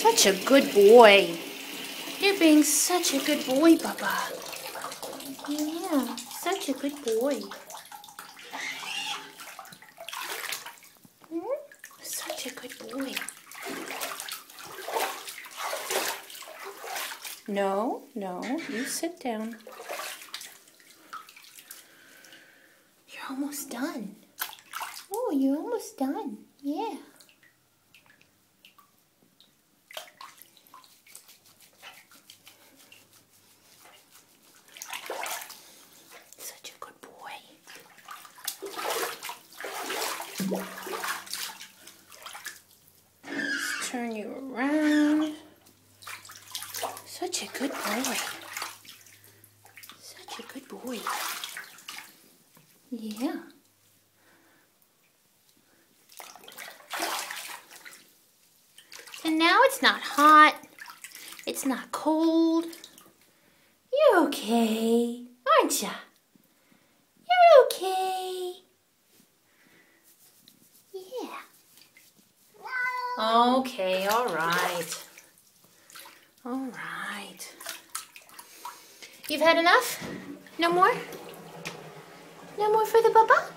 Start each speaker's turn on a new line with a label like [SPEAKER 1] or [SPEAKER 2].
[SPEAKER 1] Such a good boy. You're being such a good boy, Bubba. Yeah, such a good boy. Such a good boy. No, you sit down. You're almost done. Oh, you're almost done. Yeah. Such a good boy. Let's turn you around. Such a good boy. Such a good boy. Yeah. And now it's not hot. It's not cold. You're okay, aren't ya? You're okay. Yeah. Okay, all right. All right. You've had enough? No more? No more for the Bubba?